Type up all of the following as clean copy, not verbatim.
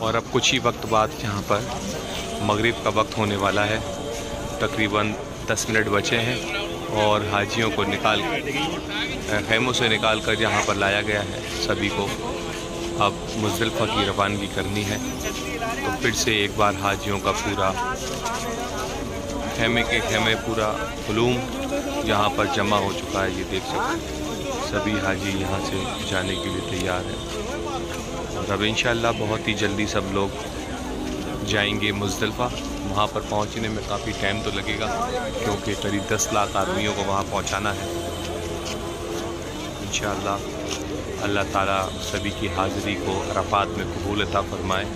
और अब कुछ ही वक्त बाद यहाँ पर मगरिब का वक्त होने वाला है। तकरीबन 10 मिनट बचे हैं और हाजियों को खैमों से निकाल कर यहाँ पर लाया गया है। सभी को अब मुज़दलिफ़ा की रवानगी करनी है। तो फिर से एक बार हाजियों का पूरा खेमे पूरा हुलूम यहाँ पर जमा हो चुका है। ये देख सकते हैं सभी हाजी यहाँ से जाने के लिए तैयार हैं। और अब इंशाअल्लाह बहुत ही जल्दी सब लोग जाएंगे मुज़दलिफ़ा। वहाँ पर पहुँचने में काफ़ी टाइम तो लगेगा क्योंकि करीब 10 लाख आदमियों को वहाँ पहुँचाना है। इंशाअल्लाह अल्लाह ताला सभी की हाज़िरी को अरफ़ात में कबूल अता फ़रमाए।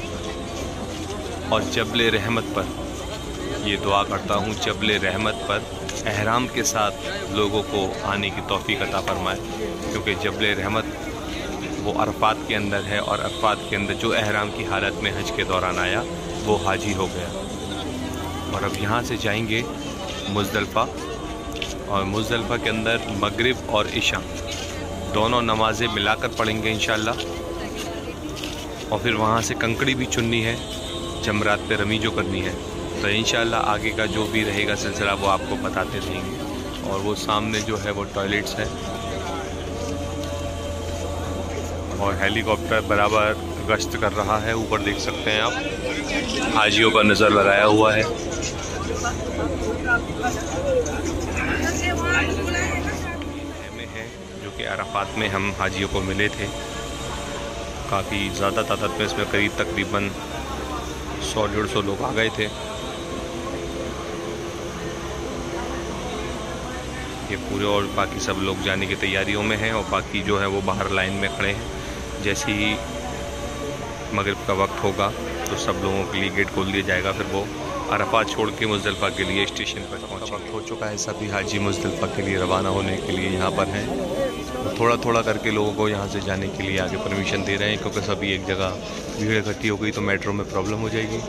और जबल रहमत पर ये दुआ करता हूँ, जबल रहमत पर एहराम के साथ लोगों को आने की तौफ़ीक़ अता फ़रमाए, क्योंकि जबल रहमत वो अरफ़ात के अंदर है और अरफ़ात के अंदर जो एहराम की हालत में हज के दौरान आया वो हाजी हो गया। और अब यहाँ से जाएंगे मुज़दलिफ़ा और मुज़दलिफ़ा के अंदर मगरिब और इशा दोनों नमाज़ें मिलाकर पढ़ेंगे इंशाअल्लाह। और फिर वहाँ से कंकड़ी भी चुननी है, जमरात पे रमी जो करनी है। तो इंशाअल्लाह आगे का जो भी रहेगा सिलसिला वो आपको बताते रहेंगे। और वो सामने जो है वो टॉयलेट्स है और हेलीकॉप्टर बराबर गश्त कर रहा है। ऊपर देख सकते हैं आप, हाजियों का नज़र लगाया हुआ है। में है जो कि अरफ़ात में हम हाजियों को मिले थे। काफ़ी ज़्यादा तादाद में इसमें तकरीबन 100-150 लोग आ गए थे। ये पूरे और बाकी सब लोग जाने की तैयारियों में हैं और बाकी जो है वो बाहर लाइन में खड़े हैं। जैसे ही मगरिब का वक्त होगा तो सब लोगों के लिए गेट खोल दिया जाएगा। फिर वो अरफ़ात छोड़ के मुज़दलिफ़ा के लिए स्टेशन पर पहुँचने वक्त हो चुका है। सभी हाजी मुज़दलिफ़ा के लिए रवाना होने के लिए यहाँ पर हैं। थोड़ा थोड़ा करके लोगों को यहाँ से जाने के लिए आगे परमिशन दे रहे हैं, क्योंकि सभी एक जगह भीड़ इकट्ठी हो गई तो मेट्रो में प्रॉब्लम हो जाएगी।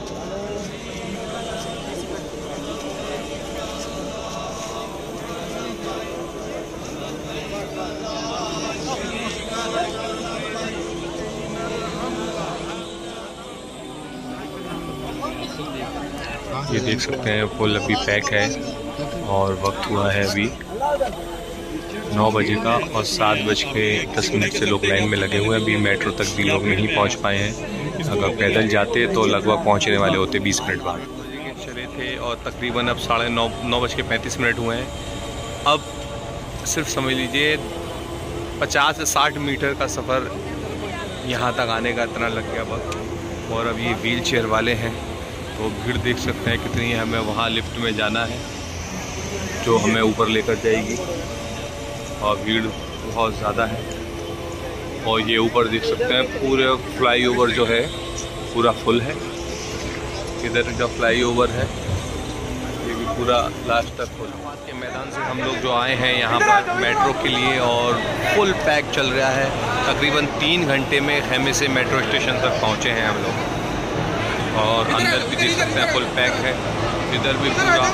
ये देख सकते हैं पुल अभी पैक है और वक्त हुआ है अभी 9 बजे का और 7:10 से लोग लाइन में लगे हुए हैं। अभी मेट्रो तक भी लोग नहीं पहुंच पाए हैं। अगर पैदल जाते तो लगभग पहुंचने वाले होते 20 मिनट बाद। चले थे और तकरीबन अब 9:35 हुए हैं। अब सिर्फ समझ लीजिए 50 से 60 मीटर का सफ़र यहाँ तक आने का इतना लग गया वक्त। और अब ये व्हील चेयर वाले हैं तो भीड़ देख सकते हैं कितनी है। हमें वहाँ लिफ्ट में जाना है जो हमें ऊपर लेकर जाएगी और भीड़ बहुत ज़्यादा है। और ये ऊपर देख सकते हैं पूरे फ्लाईओवर जो है पूरा फुल है। इधर का फ्लाईओवर है ये भी पूरा लास्ट तक फुल। के मैदान से हम लोग जो आए हैं यहाँ पर मेट्रो के लिए और फुल पैक चल रहा है। तकरीबन 3 घंटे में खेमे से मेट्रो स्टेशन तक पहुँचे हैं हम लोग। और अंदर भी देख सकते हैं फुल पैक है, इधर भी पूरा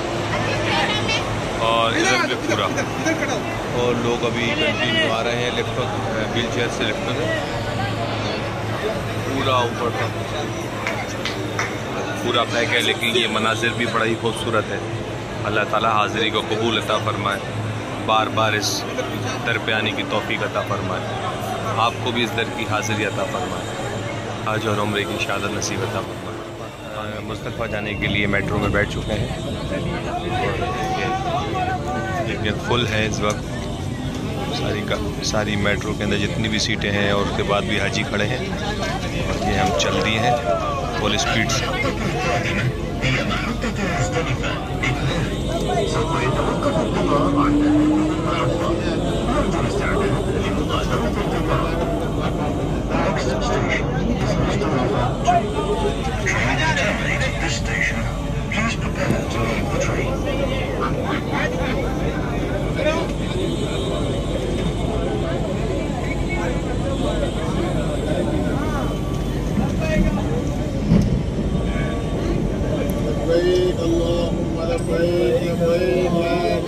और इधर भी पूरा। और लोग अभी कंटिन्यू आ रहे हैं लिफ्टों व्हील चेयर से लिफ्टों से पूरा ऊपर तक पूरा पैक है। लेकिन ये मनाजिर भी बड़ा ही खूबसूरत है। अल्लाह ताला हाज़िरी को कबूल अता फ़रमाए, बार बार इस दर पे आने की तौफ़ीक़ अता फ़रमाए। आपको भी इस दर की हाज़िरी अता फ़रमाए, हज और उम्रे की शहादत नसीब अता फ़रमाए। मुज़दलिफ़ा जाने के लिए मेट्रो में बैठ चुके हैं लेकिन फुल है इस वक्त सारी मेट्रो के अंदर जितनी भी सीटें हैं। और उसके बाद भी हाजी खड़े हैं और ये हम चल दिए हैं फुल स्पीड से।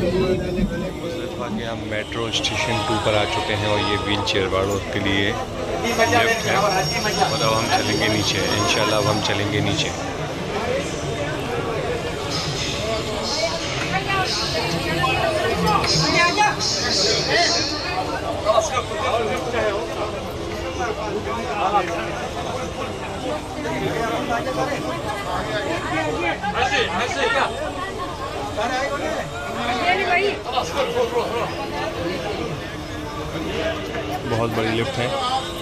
मुज़दलिफ़ा के हम मेट्रो स्टेशन 2 पर आ चुके हैं और ये व्हील चेयर वालों के लिए लिफ्ट है और अब हम चलेंगे नीचे। इंशाल्लाह अब हम चलेंगे नीचे। बहुत बड़ी लिफ्ट है।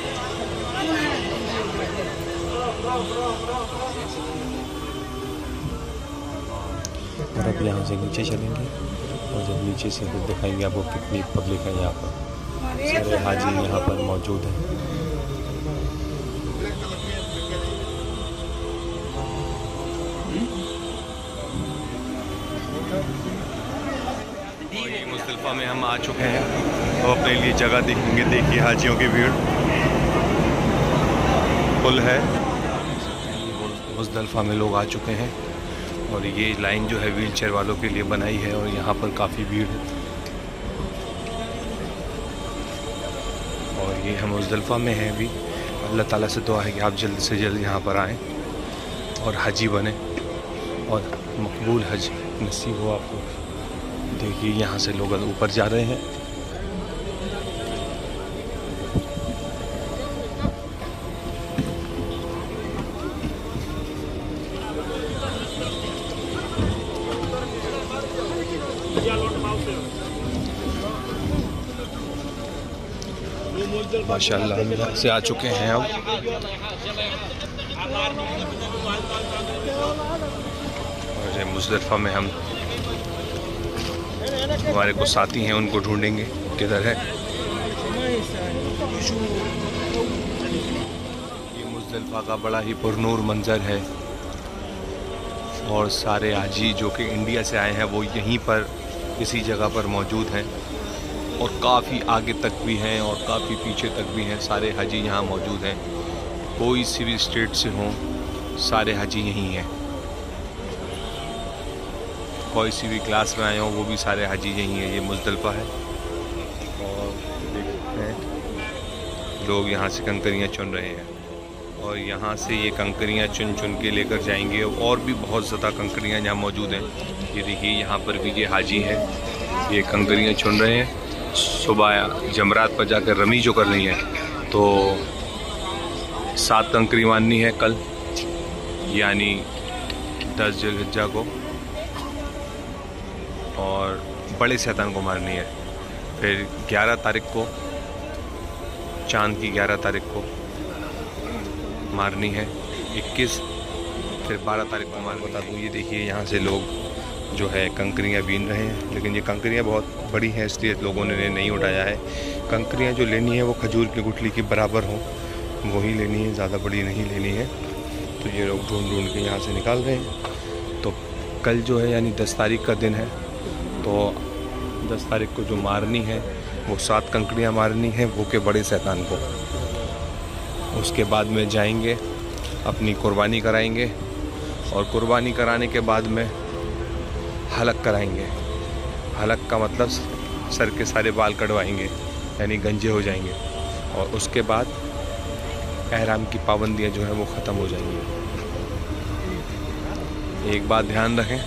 और अब यहाँ से नीचे चलेंगे और जब नीचे से फिर दिखाएंगे आपको कितनी पब्लिक है यहाँ पर। सारे हाजी यहाँ पर मौजूद हैं। मुज़दलिफ़ा में हम आ चुके हैं और अपने लिए जगह देखेंगे। देखिए हाजियों की भीड़। पुल है, मुज़दलिफ़ा में लोग आ चुके हैं और ये लाइन जो है व्हील चेयर वालों के लिए बनाई है और यहाँ पर काफ़ी भीड़ है। और ये हम मुज़दलिफ़ा में हैं अभी। अल्लाह ताला से दुआ है कि आप जल्द से जल्द यहाँ पर आएँ और हाजी बने और मकबूल हज नसीब हो आपको। देखिए यहाँ से लोग ऊपर जा रहे हैं। माशाअल्लाह हम यहाँ से आ चुके हैं अब। और मुज़दलिफ़ा में हम हमारे को साथी हैं उनको ढूंढेंगे किधर है। ये मुज़दलिफ़ा का बड़ा ही पुरनूर मंज़र है और सारे हाजी जो कि इंडिया से आए हैं वो यहीं पर इसी जगह पर मौजूद हैं और काफ़ी आगे तक भी हैं और काफ़ी पीछे तक भी हैं। सारे हाजी यहाँ मौजूद हैं। कोई सी भी स्टेट से हों सारे हाजी यहीं हैं। कोई सी भी क्लास में आए हों वो भी सारे हाजी यहीं हैं। ये मुज़दलिफ़ा है और देखते हैं लोग यहाँ से कंकरियाँ चुन रहे हैं और यहाँ से ये कंकरियाँ चुन चुन के लेकर जाएंगे। और भी बहुत ज़्यादा कंकरियाँ यहाँ मौजूद हैं। ये देखिए यहाँ पर भी ये हाजी हैं, ये कंकरियाँ चुन रहे हैं। सुबह जमरात पर जाकर रमी जो करनी है तो 7 कंकरी मारनी है कल, यानी 10 ज़िलहिज्जा को, और बड़े शैतान को मारनी है। फिर 11 तारीख को, चांद की 11 तारीख को मारनी है 21, फिर 12 तारीख को मार बता दूँ। ये देखिए यहाँ से लोग जो है कंकरियाँ बीन रहे हैं, लेकिन ये कंकरियाँ बहुत बड़ी हैं इसलिए लोगों ने नहीं उठाया है। कंकरियाँ जो लेनी है वो खजूर की गुठली के बराबर हों वही लेनी है, ज़्यादा बड़ी नहीं लेनी है। तो ये लोग ढूंढ ढूंढ के यहाँ से निकाल रहे हैं। तो कल जो है यानी 10 तारीख का दिन है, तो 10 तारीख को जो मारनी है वो 7 कंकरियाँ मारनी है वो के बड़े शैतान को। उसके बाद में जाएंगे अपनी कुर्बानी कराएंगे और कुर्बानी कराने के बाद में हलक कराएंगे। हलक का मतलब सर के सारे बाल कटवाएंगे यानी गंजे हो जाएंगे और उसके बाद एहराम की पाबंदियां जो है वो ख़त्म हो जाएंगी। एक बात ध्यान रखें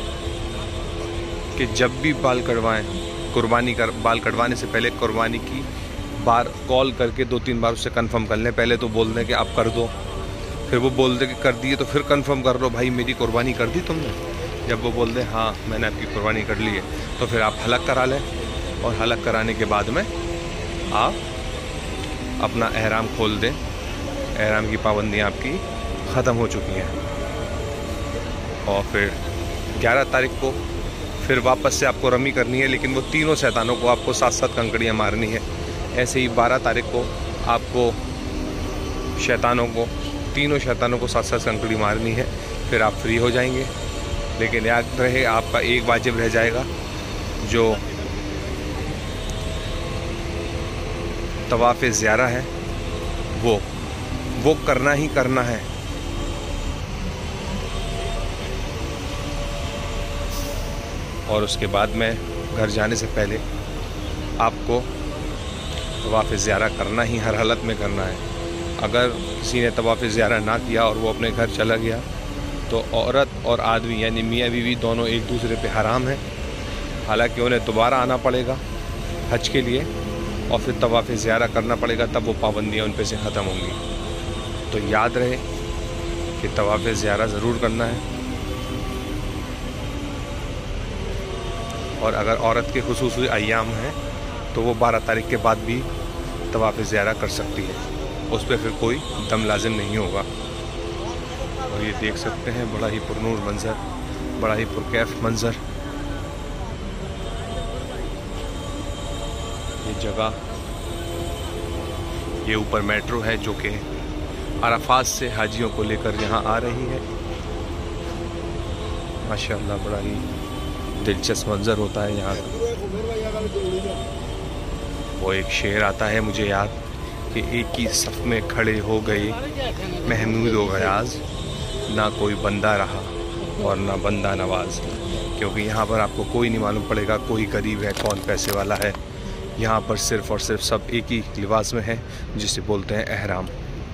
कि जब भी बाल कटवाएं बाल कटवाने से पहले कुर्बानी की बार कॉल करके 2-3 बार उससे कंफर्म कर लें। पहले तो बोल दें कि आप कर दो, फिर वो बोल दे कि कर दिए तो फिर कंफर्म कर लो भाई मेरी कुर्बानी कर दी तुमने। जब वो बोल दें हाँ मैंने आपकी कुर्बानी कर ली है तो फिर आप हलक करा लें और हलक कराने के बाद में आप अपना एहराम खोल दें। एहराम की पाबंदियाँ आपकी ख़त्म हो चुकी हैं और फिर 11 तारीख को फिर वापस से आपको रमी करनी है, लेकिन वो तीनों शैतानों को आपको 7-7 कंकड़ियाँ मारनी है। ऐसे ही 12 तारीख को आपको तीनों शैतानों को 7-7 कंकड़ी मारनी है, फिर आप फ्री हो जाएंगे। लेकिन याद रहे आपका एक वाजिब रह जाएगा जो तवाफ़े ज़ियारा है वो करना ही करना है। और उसके बाद में घर जाने से पहले आपको तवाफ़े ज़ियारा करना ही हर हालत में करना है। अगर किसी ने तवाफ़ ज़ियारत ना किया और वो अपने घर चला गया तो औरत और आदमी यानी मियाँ बीवी दोनों एक दूसरे पे हराम हैं। हालांकि उन्हें दोबारा आना पड़ेगा हज के लिए और फिर तवाफ़ ज़ियारत करना पड़ेगा, तब वो पाबंदियाँ उन पे से ख़त्म होंगी। तो याद रहे कि तवाफ़ ज़ियारत ज़रूर करना है। और अगर औरत के खुसूसी अय्याम हैं तो वो 12 तारीख के बाद भी तवाफ़ ज़ियारत कर सकती है, उस पर फिर कोई दम लाजिम नहीं होगा। और ये देख सकते हैं बड़ा ही पुरनूर मंज़र, बड़ा ही पुरकैफ मंज़र। ये जगह, ये ऊपर मेट्रो है जो कि अराफात से हाजियों को लेकर यहाँ आ रही है। माशाअल्लाह बड़ा ही दिलचस्प मंज़र होता है यहाँ का। वो एक शेर आता है मुझे याद कि एक ही सफ़ में खड़े हो गए महमूद व गयाज़, ना कोई बंदा रहा और ना बंदा नवाज। क्योंकि यहाँ पर आपको कोई नहीं मालूम पड़ेगा कोई गरीब है कौन पैसे वाला है। यहाँ पर सिर्फ़ और सिर्फ सब एक ही लिबास में है जिसे बोलते हैं एहराम।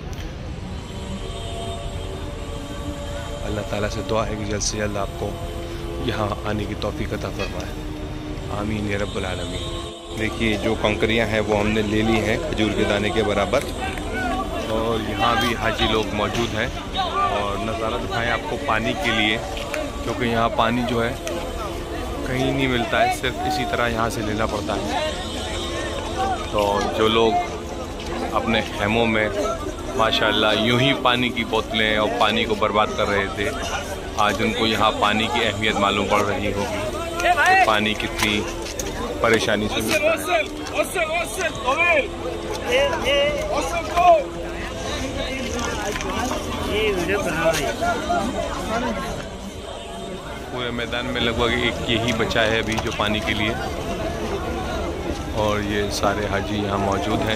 अल्लाह ताला से दुआ है कि जल्द से जल्द आपको यहाँ आने की तौफीक अता फरमाए। आमीन या रब्बुल आलमीन। देखिए जो कंकरियाँ हैं वो हमने ले ली हैं खजूर के दाने के बराबर। और यहाँ भी हाजी लोग मौजूद हैं। और नज़ारा दिखाएं आपको पानी के लिए, क्योंकि यहाँ पानी जो है कहीं नहीं मिलता है, सिर्फ इसी तरह यहाँ से लेना पड़ता है। तो जो लोग अपने खेमों में माशाअल्लाह यूं ही पानी की बोतलें और पानी को बर्बाद कर रहे थे, आज उनको यहाँ पानी की अहमियत मालूम पड़ रही होगी कि पानी कितनी परेशानी से मिलता है। पूरे मैदान में लगभग एक यही बचा है अभी जो पानी के लिए। और ये सारे हाजी यहाँ मौजूद हैं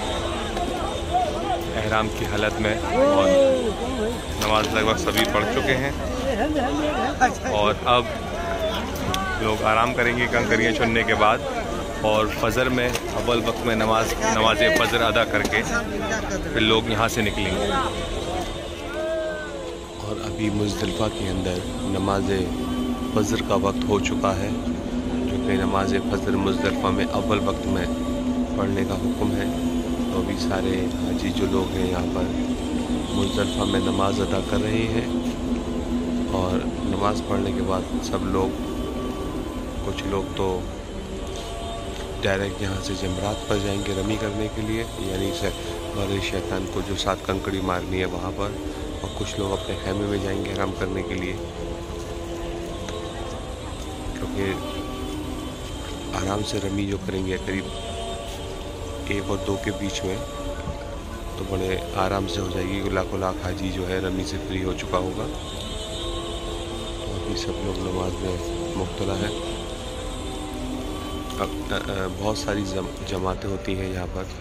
एहराम की हालत में, और नमाज लगभग सभी पढ़ चुके हैं। और अब लोग आराम करेंगे कंकरियाँ चुनने के बाद, और फजर में अव्वल वक्त में नमाज फजर अदा करके फिर लोग यहाँ से निकलेंगे। और अभी मुज़दलिफ़ा के अंदर नमाज फजर का वक्त हो चुका है, जो कि नमाज फजर मुज़दलिफ़ा में अव्वल वक्त में पढ़ने का हुक्म है। तो अभी सारे हाजी जो लोग हैं यहाँ पर मुज़दलिफ़ा में नमाज अदा कर रहे हैं। और नमाज़ पढ़ने के बाद सब लोग, कुछ लोग तो डायरेक्ट यहाँ से जमरात पर जाएंगे रमी करने के लिए, यानी वाले शैतान को जो 7 कंकड़ी मारनी है वहाँ पर। और कुछ लोग अपने खेमे में जाएंगे आराम करने के लिए, क्योंकि आराम से रमी जो करेंगे करीब 1 और 2 के बीच में, तो बड़े आराम से हो जाएगी। लाखों लाख हाजी जो है रमी से फ्री हो चुका होगा। तो अभी सब लोग नमाज में मुब्तला है। बहुत सारी जमातें होती हैं यहाँ पर,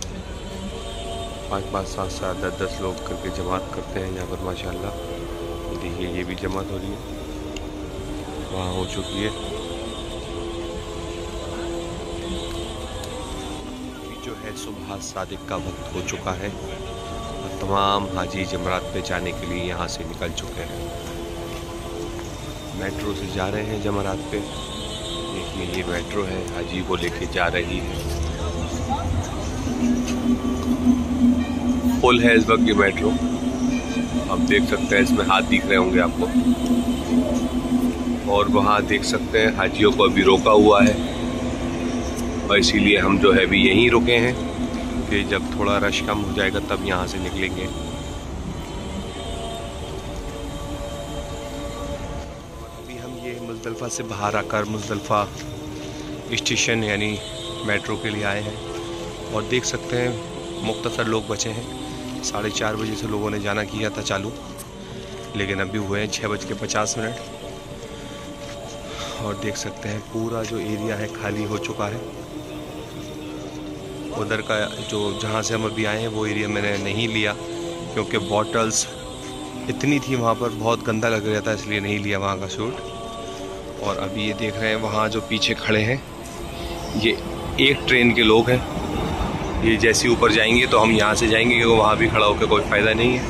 5-5, 7-7, 10-10 लोग करके जमात करते हैं यहाँ पर माशाल्लाह। देखिए ये भी जमात हो रही है, वहाँ हो चुकी है। जो है सुबह सादिक का वक्त हो चुका है और तमाम हाजी जमरात पे जाने के लिए यहाँ से निकल चुके हैं। मेट्रो से जा रहे हैं जमरात पे। देखिए ये मेट्रो है, हाजी को लेके जा रही है। फुल है इस वक्त ये मेट्रो, आप देख सकते हैं। इसमें हाथ दिख रहे होंगे आपको। और वहाँ देख सकते हैं हाजियों को अभी रोका हुआ है, और इसीलिए हम जो है अभी यहीं रुके हैं कि जब थोड़ा रश कम हो जाएगा तब यहाँ से निकलेंगे। अभी हम ये मुज़दलिफ़ा से बाहर आकर मुज़दलिफ़ा स्टेशन यानी मेट्रो के लिए आए हैं। और देख सकते हैं मुख्तसर लोग बचे हैं। 4:30 बजे से लोगों ने जाना किया था चालू, लेकिन अभी हुए हैं 6:50। और देख सकते हैं पूरा जो एरिया है खाली हो चुका है। उधर का जो जहाँ से हम अभी आए हैं वो एरिया मैंने नहीं लिया, क्योंकि बॉटल्स इतनी थी वहाँ पर, बहुत गंदा लग रहा था, इसलिए नहीं लिया वहाँ का शूट। और अभी ये देख रहे हैं वहाँ जो पीछे खड़े हैं ये एक ट्रेन के लोग हैं, ये जैसे ऊपर जाएंगे तो हम यहाँ से जाएंगे क्योंकि वहाँ भी खड़ा होकर कोई फ़ायदा नहीं है।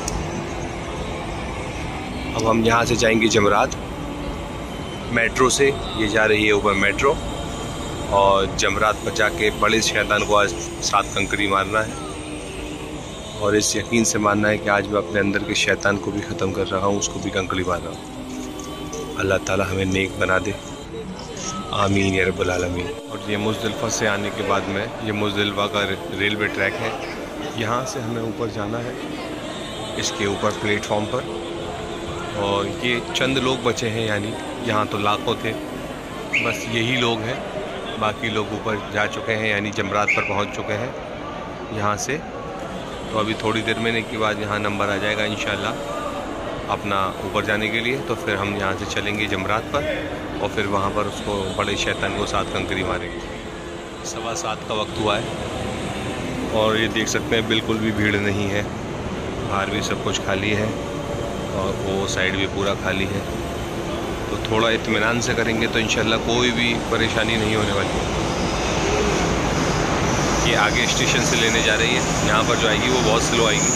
अब हम यहाँ से जाएंगे जमरात मेट्रो से। ये जा रही है ऊपर मेट्रो, और जमरात पर जाके बड़े शैतान को आज 7 कंकरी मारना है, और इस यकीन से मानना है कि आज मैं अपने अंदर के शैतान को भी ख़त्म कर रहा हूँ, उसको भी कंकरी मार रहा हूँ। अल्लाह ताला हमें नेक बना दे, आमीन या रब्बुल आलमीन। और ये मुज़दलिफ़ा से आने के बाद में, ये मुज़दलिफ़ा का रेलवे ट्रैक है, यहाँ से हमें ऊपर जाना है इसके ऊपर प्लेटफॉर्म पर। और ये चंद लोग बचे हैं, यानी यहाँ तो लाखों थे, बस यही लोग हैं, बाकी लोग ऊपर जा चुके हैं, यानी जमरात पर पहुँच चुके हैं यहाँ से। तो अभी थोड़ी देर में के बाद यहाँ नंबर आ जाएगा इंशाल्लाह अपना ऊपर जाने के लिए। तो फिर हम यहाँ से चलेंगे जमरात पर, और फिर वहाँ पर उसको बड़े शैतान को 7 कंकरी मारेंगे। 7:15 का वक्त हुआ है, और ये देख सकते हैं बिल्कुल भी भीड़ नहीं है, बाहर भी सब कुछ खाली है और वो साइड भी पूरा खाली है। तो थोड़ा इत्मीनान से करेंगे तो इंशाल्लाह कोई भी परेशानी नहीं होने वाली है। ये आगे स्टेशन से लेने जा रही है, यहाँ पर जो आएगी वो बहुत स्लो आएगी,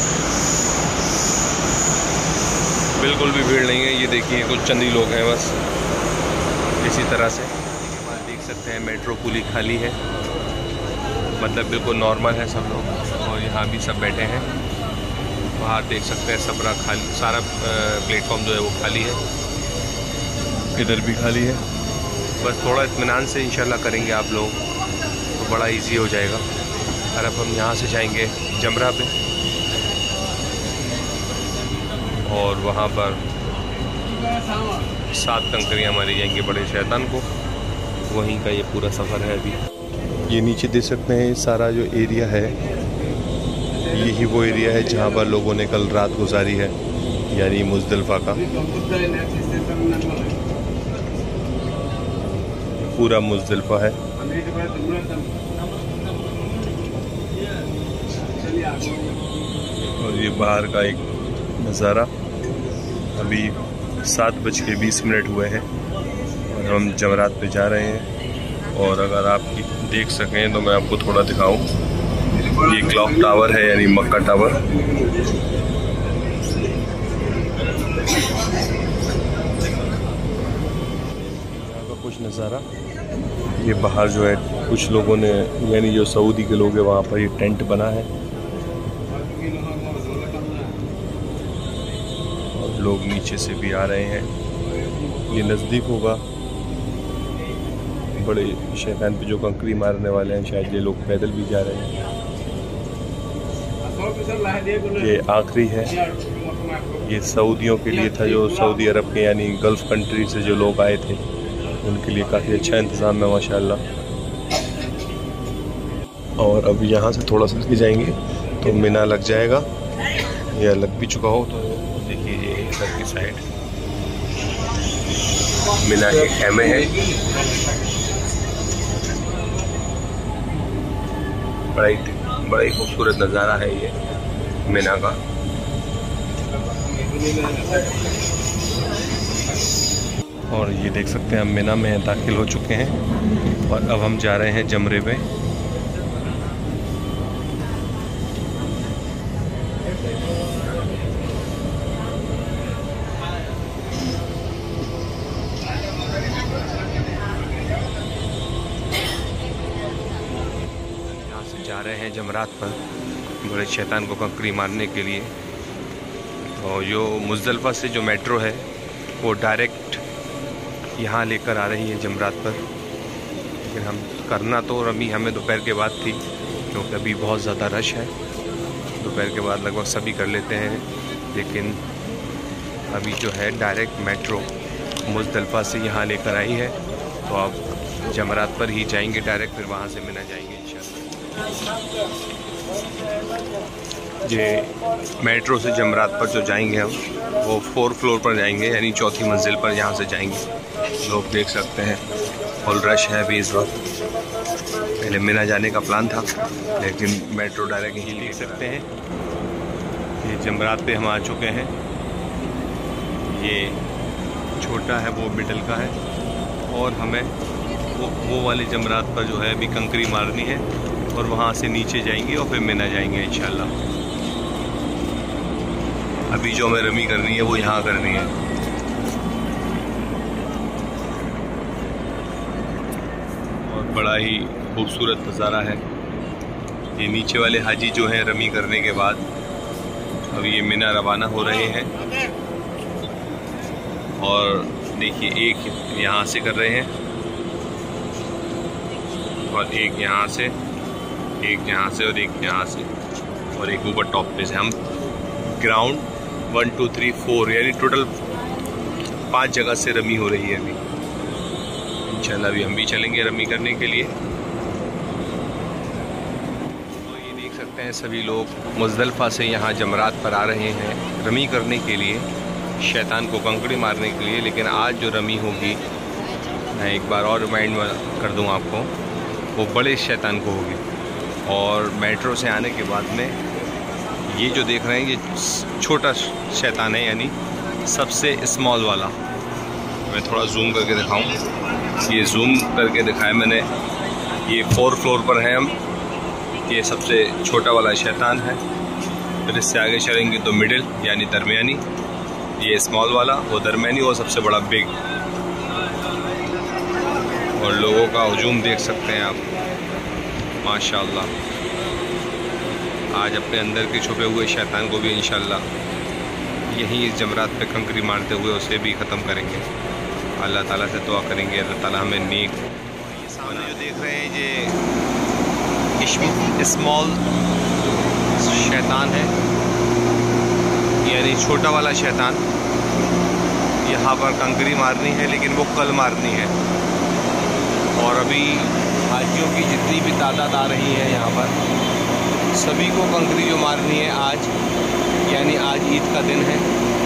बिल्कुल भी भीड़ नहीं है। ये देखिए कुछ चंद ही लोग हैं बस, इसी तरह से। देख सकते हैं मेट्रो पूरी खाली है, मतलब बिल्कुल नॉर्मल है सब लोग, और यहाँ भी सब बैठे हैं। बाहर देख सकते हैं सब खाली, सारा प्लेटफॉर्म जो है वो खाली है, इधर भी खाली है। बस थोड़ा इत्मीनान से इंशाल्लाह करेंगे आप लोग तो बड़ा इजी हो जाएगा। और अब हम यहाँ से जाएंगे जमरा पे, और वहाँ पर 7 कंकरियाँ मारी जाएंगी बड़े शैतान को। वहीं का ये पूरा सफ़र है अभी। ये नीचे देख सकते हैं सारा जो एरिया है, यही वो एरिया है जहाँ पर लोगों ने कल रात गुजारी है, यानी मुज़दलिफ़ा का पूरा मुज़दलिफ़ा है। और ये बाहर का एक नज़ारा। अभी 7:20 हुए हैं और हम जमरात पे जा रहे हैं। और अगर आप देख सकें तो मैं आपको थोड़ा दिखाऊं, ये क्लॉक टावर है, यानी मक्का टावर। यहाँ का कुछ नज़ारा। ये बाहर जो है कुछ लोगों ने, यानी जो सऊदी के लोग हैं, वहाँ पर ये टेंट बना है और लोग नीचे से भी आ रहे हैं। ये नज़दीक होगा बड़े शैतान पे जो कंकरी मारने वाले हैं, शायद ये लोग पैदल भी जा रहे हैं। ये आखिरी है, ये सऊदियों के लिए था, जो सऊदी अरब के यानी गल्फ़ कंट्री से जो लोग आए थे उनके लिए काफ़ी अच्छा इंतज़ाम है माशाल्लाह। और अब यहाँ से थोड़ा सा आगे जाएंगे तो मीना लग जाएगा, या लग भी चुका हो। तो देखिए ये इधर की साइड मीना के खेमे हैं, बड़ा ही खूबसूरत नज़ारा है ये मीना का। और ये देख सकते हैं हम मीना में दाखिल हो चुके हैं और अब हम जा रहे हैं जमरे पे। यहाँ से जा रहे हैं जमरात पर बड़े शैतान को कंकरी मारने के लिए। और जो मुज़दलिफ़ा से जो मेट्रो है वो डायरेक्ट यहाँ लेकर आ रही है जमरात पर। लेकिन हम करना तो अभी हमें दोपहर के बाद थी, क्योंकि अभी बहुत ज़्यादा रश है। दोपहर के बाद लगभग सभी कर लेते हैं, लेकिन अभी जो है डायरेक्ट मेट्रो मुज़दलिफ़ा से यहाँ लेकर आई है। तो आप जमरात पर ही जाएंगे डायरेक्ट, फिर वहाँ से मिना जाएंगे इंशाल्लाह। ये मेट्रो से जमरात पर जो जाएंगे हम, वो 4 फ्लोर पर जाएंगे, यानी 4थी मंजिल पर यहाँ से जाएंगे। लोग देख सकते हैं फुल रश है अभी इस वक्त। पहले मिना जाने का प्लान था, लेकिन मेट्रो डायरेक्ट यहीं देख सकते हैं। ये जमरात पे हम आ चुके हैं। ये छोटा है, वो मिडल का है, और हमें वो वाली जमरात पर जो है अभी कंकरी मारनी है। और वहाँ से नीचे जाएंगे और फिर मिना जाएंगे इंशाल्लाह। अभी जो हमें रमी करनी है वो यहाँ करनी है। और बड़ा ही खूबसूरत नज़ारा है। ये नीचे वाले हाजी जो हैं रमी करने के बाद अब ये मिना रवाना हो रहे हैं। और देखिए एक यहाँ से कर रहे हैं और एक यहाँ से, एक यहाँ से और एक यहाँ से, और एक ऊपर टॉप पे से। हम ग्राउंड 1 2 3 4 यानी टोटल 5 जगह से रमी हो रही है अभी। इंशाल्लाह अभी हम भी चलेंगे रमी करने के लिए। तो ये देख सकते हैं सभी लोग मुज़दलिफ़ा से यहाँ जमरात पर आ रहे हैं रमी करने के लिए, शैतान को कंकड़ी मारने के लिए। लेकिन आज जो रमी होगी, मैं एक बार और रिमाइंड कर दूँ आपको, वो बड़े शैतान को होगी। और मेट्रो से आने के बाद में ये जो देख रहे हैं ये छोटा शैतान है, यानी सबसे स्मॉल वाला। मैं थोड़ा जूम करके दिखाऊं। ये जूम करके दिखाया मैंने। ये 4 फ्लोर पर है हम। ये सबसे छोटा वाला शैतान है। फिर इससे आगे चलेंगे तो मिडिल यानी दरमियानी, ये स्मॉल वाला, वो दरमियानी, वो सबसे बड़ा बिग। और लोगों का हुजूम देख सकते हैं आप, माशाअल्लाह। आज अपने अंदर के छुपे हुए शैतान को भी इंशाल्लाह यहीं इस जमरात पे कंकरी मारते हुए उसे भी ख़त्म करेंगे। अल्लाह ताला से दुआ करेंगे अल्लाह ताला हमें नेक। ये सामने जो देख रहे हैं ये स्मॉल शैतान है, यानी छोटा वाला शैतान। यहाँ पर कंकरी मारनी है, लेकिन वो कल मारनी है। और अभी हाजियों की जितनी भी तादाद आ रही है यहाँ पर, सभी को कंकरी जो मारनी है आज, यानी आज ईद का दिन है,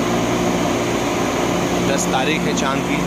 10 तारीख है चाँद की।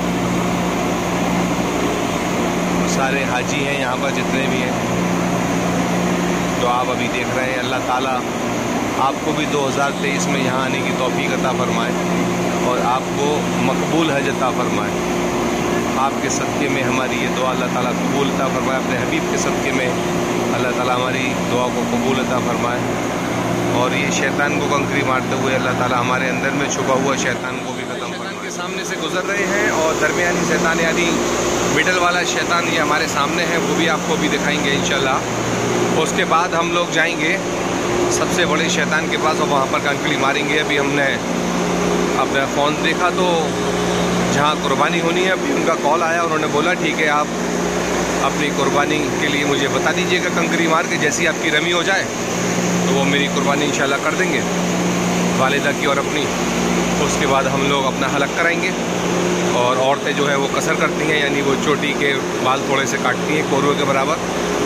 सारे हाजी हैं यहाँ पर जितने भी हैं, तो आप अभी देख रहे हैं। अल्लाह ताला आपको भी 2023 में यहाँ आने की तौफीक अता फरमाए और आपको मकबूल हज अता फरमाए। आपके सदक़े में हमारी ये दुआ अल्लाह ताला कबूल अता फरमाए। अपने हबीब के सदक़े में अल्लाह ताला हमारी दुआ को कबूल अता फरमाए। और ये शैतान को कंकरी मारते हुए अल्लाह ताला हमारे अंदर में छुपा हुआ शैतान को भी ख़त्म फरमाए। के सामने से गुजर रहे हैं और दरमियानी शैतान यानी मिडल वाला शैतान ये हमारे सामने है, वो भी आपको भी दिखाएंगे इंशाल्लाह। उसके बाद हम लोग जाएंगे सबसे बड़े शैतान के पास और वहाँ पर कंकरी मारेंगे। अभी हमने अपना फ़ोन देखा तो जहाँ कुर्बानी होनी है, अभी उनका कॉल आया, उन्होंने बोला ठीक है आप अपनी कुर्बानी के लिए मुझे बता दीजिएगा कंकरी मार के, जैसी आपकी रमी हो जाए तो वो मेरी कुर्बानी इंशाल्लाह कर देंगे वालिदा की और अपनी। उसके बाद हम लोग अपना हलक कराएंगे। और औरतें जो है वो कसर करती हैं, यानी वो चोटी के बाल थोड़े से काटती हैं कोरवे के बराबर।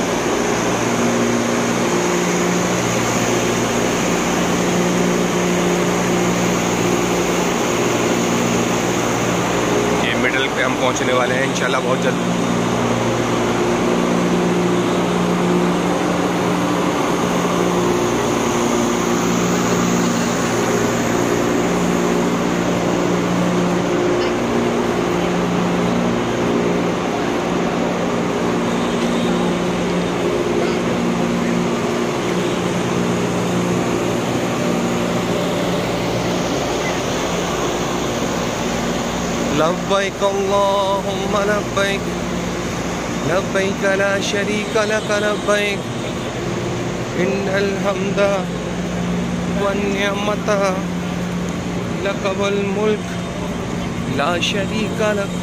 ये मिडल पे हम पहुंचने वाले हैं इंशाल्लाह बहुत जल्द। लब्बैक अल्लाहुम्मा लब्बैक लब्बैक ला शरीक लक लब्बैक इन्नल हम्दा वन निअमता लक वल मुल्क ला शरीक लक।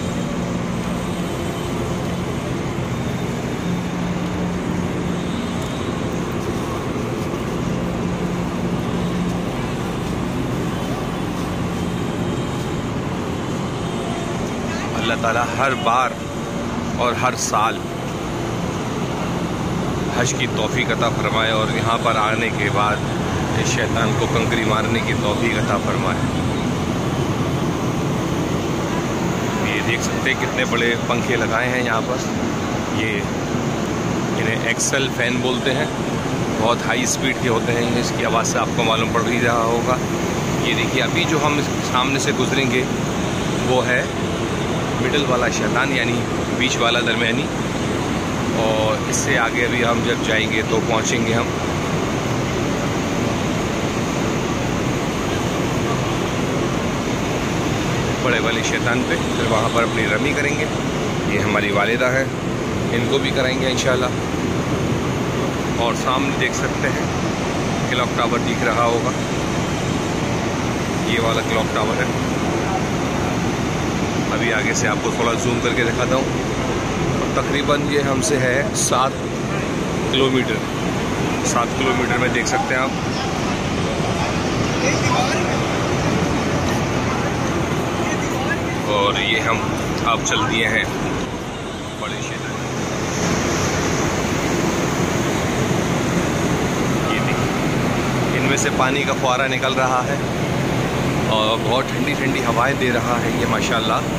अल्लाह ताला हर बार और हर साल हज की तौफीक अता फरमाए और यहाँ पर आने के बाद इस शैतान को कंकरी मारने की तौफीक अता फरमाए। ये देख सकते हैं कितने बड़े पंखे लगाए हैं यहाँ पर। ये इन्हें एक्सेल फ़ैन बोलते हैं, बहुत हाई स्पीड के होते हैं। इसकी आवाज़ से आपको मालूम पड़ ही रहा होगा। ये देखिए अभी जो हम सामने से गुजरेंगे वो है मिडल वाला शैतान, यानी बीच वाला दरमियानी। और इससे आगे अभी हम जब जाएंगे तो पहुंचेंगे हम बड़े वाले शैतान पे। फिर वहाँ पर अपनी रमी करेंगे। ये हमारी वालिदा है, इनको भी कराएंगे इंशाल्लाह। और सामने देख सकते हैं क्लॉक टावर दिख रहा होगा, ये वाला क्लॉक टावर है। अभी आगे से आपको थोड़ा जूम करके दिखाता हूँ। तकरीबन ये हमसे है 7 किलोमीटर। 7 किलोमीटर में देख सकते हैं आप। और ये हम अब चल दिए हैं बड़े शहर। ये देखिए, इनमें से पानी का फुहारा निकल रहा है और बहुत ठंडी ठंडी हवाएं दे रहा है ये माशाल्लाह।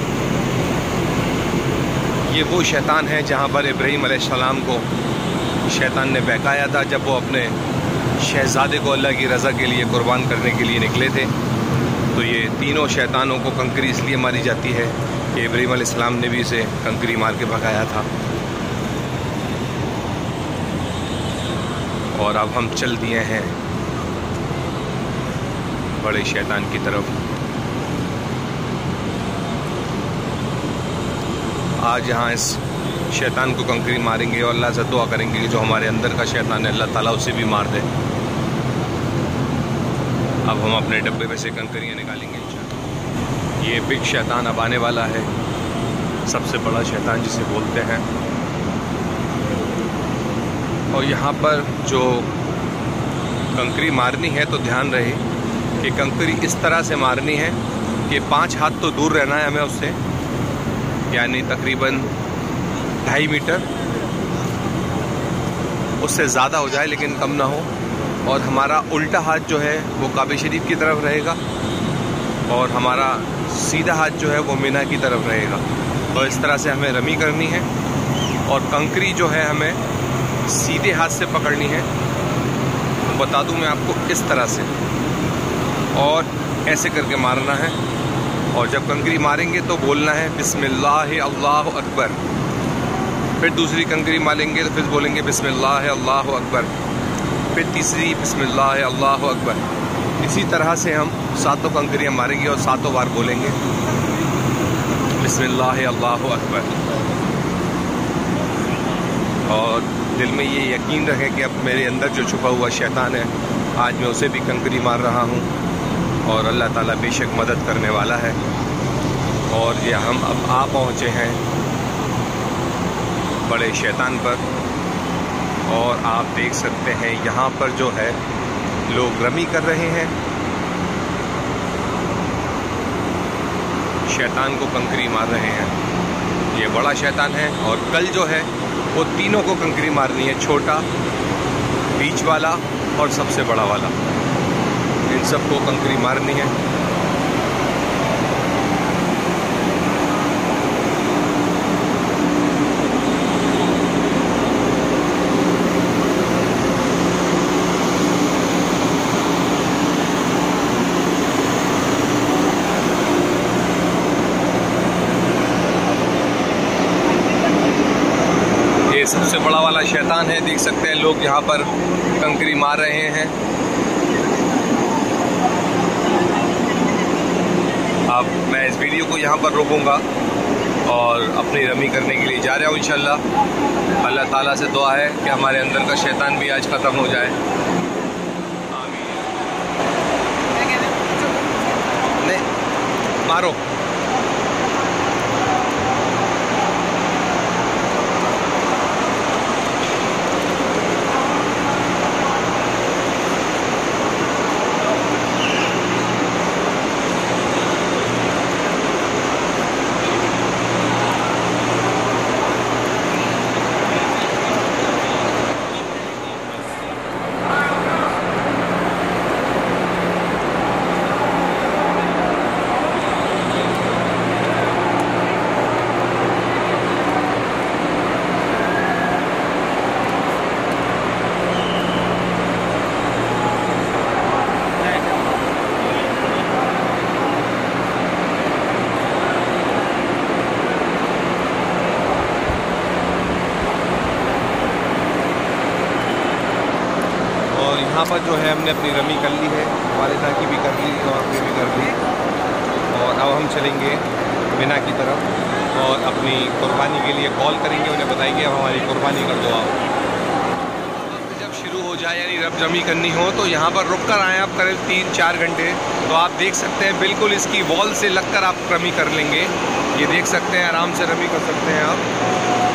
ये वो शैतान है जहाँ पर इब्राहीम अलैहिस्सलाम को शैतान ने बहकाया था जब वो अपने शहज़ादे को अल्लाह की रज़ा के लिए कुर्बान करने के लिए निकले थे। तो ये तीनों शैतानों को कंकरी इसलिए मारी जाती है कि इब्राहीम अलैहिस्सलाम ने भी इसे कंकरी मार के भगाया था। और अब हम चल दिए हैं बड़े शैतान की तरफ। आज यहाँ इस शैतान को कंकरी मारेंगे और अल्लाह से दुआ करेंगे कि जो हमारे अंदर का शैतान है अल्लाह ताला उसे भी मार दे। अब हम अपने डब्बे में से कंकरियाँ निकालेंगे इंशाल्लाह। ये बिग शैतान अब आने वाला है, सबसे बड़ा शैतान जिसे बोलते हैं। और यहाँ पर जो कंकरी मारनी है तो ध्यान रहे कि कंकरी इस तरह से मारनी है कि 5 हाथ तो दूर रहना है हमें उससे, यानी तकरीबन 2.5 मीटर, उससे ज़्यादा हो जाए लेकिन कम ना हो। और हमारा उल्टा हाथ जो है वो काबा शरीफ की तरफ रहेगा और हमारा सीधा हाथ जो है वो मिना की तरफ रहेगा। तो इस तरह से हमें रमी करनी है और कंकरी जो है हमें सीधे हाथ से पकड़नी है। तो बता दूं मैं आपको, इस तरह से और ऐसे करके मारना है। और जब कंकरी मारेंगे तो बोलना है बिस्मिल्लाह अल्लाहु अकबर। फिर दूसरी कंकरी मारेंगे तो फिर बोलेंगे बिस्मिल्लाह अल्लाहु अकबर। फिर तीसरी बिस्मिल्लाह अल्लाहु अकबर। इसी तरह से हम 7 कंकरियाँ मारेंगे और 7 बार बोलेंगे बिस्मिल्लाह अल्लाहु अकबर। और दिल में ये यकीन रहे कि अब मेरे अंदर जो छुपा हुआ शैतान है आज मैं उसे भी कंकरी मार रहा हूँ और अल्लाह ताला बेशक मदद करने वाला है। और ये हम अब आ पहुँचे हैं बड़े शैतान पर। और आप देख सकते हैं यहाँ पर जो है लोग रमी कर रहे हैं, शैतान को कंकरी मार रहे हैं। ये बड़ा शैतान है और कल जो है वो तीनों को कंकरी मारनी है, छोटा, बीच वाला और सबसे बड़ा वाला। इन सबको कंकरी मारनी है। सबसे बड़ा वाला शैतान है, देख सकते हैं लोग यहाँ पर कंकरी मार रहे हैं। अब मैं इस वीडियो को यहाँ पर रोकूंगा और अपनी रमी करने के लिए जा रहा हूँ इंशाल्लाह। अल्लाह ताला से दुआ है कि हमारे अंदर का शैतान भी आज ख़त्म हो जाए। आमीन। नहीं मारो। पर जो है हमने अपनी रमी कर ली है, वालिदा की भी कर ली और अपनी भी कर ली। और अब हम चलेंगे मिना की तरफ और अपनी कुर्बानी के लिए कॉल करेंगे, उन्हें बताएंगे अब हमारी कुर्बानी कर दो आप। जब शुरू हो जाए यानी रब रमी करनी हो तो यहाँ पर रुक कर आएँ आप करीब 3-4 घंटे, तो आप देख सकते हैं बिल्कुल इसकी वॉल से लगकर आप रमी कर लेंगे। ये देख सकते हैं, आराम से रमी कर सकते हैं आप।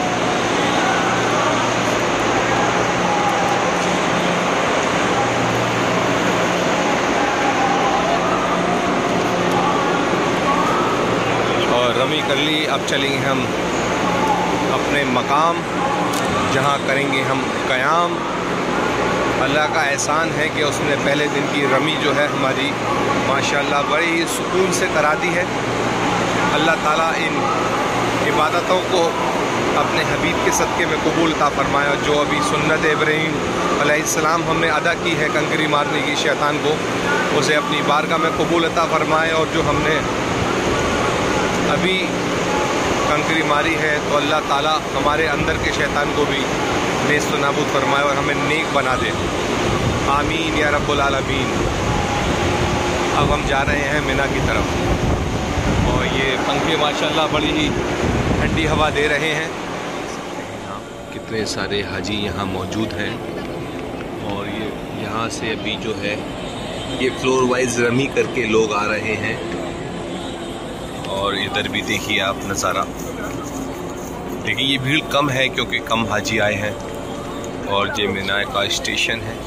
रमी कर ली, अब चलेंगे हम अपने मकाम जहां करेंगे हम क़याम। अल्लाह का एहसान है कि उसने पहले दिन की रमी जो है हमारी माशाअल्लाह बड़ी ही सुकून से करा दी है। अल्लाह ताला इन इबादतों को अपने हबीब के सदक़े में कबूल अता फरमाए। और जो अभी सुन्नत इब्राहीम अलैहिस्सलाम हमने अदा की है कंकरी मारने की शैतान को, उसे अपनी बारगाह में कबूल अता फरमाए। और जो हमने अभी कंकरी मारी है तो अल्लाह ताला हमारे अंदर के शैतान को भी नेस्त व नाबूद फरमाए और हमें नेक बना दे। आमीन या रब्बुल आलमीन। अब हम जा रहे हैं मिना की तरफ और ये पंखे माशाल्लाह बड़ी ही ठंडी हवा दे रहे हैं। कितने सारे हाजी यहाँ मौजूद हैं और ये यहाँ से अभी जो है ये फ्लोर वाइज रमी करके लोग आ रहे हैं। और इधर भी देखिए आप नज़ारा, देखिए ये भीड़ कम है क्योंकि कम हाजी आए हैं। और ये मिना का स्टेशन है।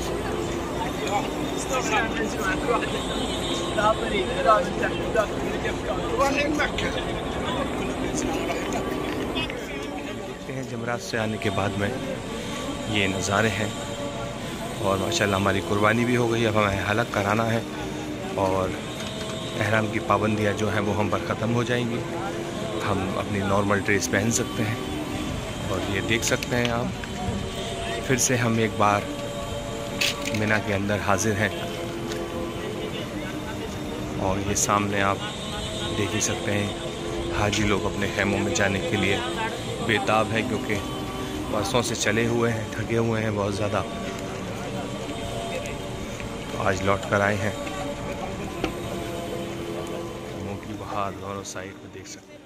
जमरात से आने के बाद में ये नज़ारे हैं और माशाल्लाह हमारी कुर्बानी भी हो गई। अब हमें हलक कराना है और एहराम की पाबंदियाँ जो हैं वो हम पर ख़त्म हो जाएंगी। हम अपनी नॉर्मल ड्रेस पहन सकते हैं। और ये देख सकते हैं आप, फिर से हम एक बार मिना के अंदर हाजिर हैं। और ये सामने आप देख ही सकते हैं हाजी लोग अपने खैमों में जाने के लिए बेताब हैं क्योंकि बरसों से चले हुए हैं, थके हुए हैं बहुत ज़्यादा। तो आज लौट कर आए हैं। दोनों साइड में देख सकते हैं।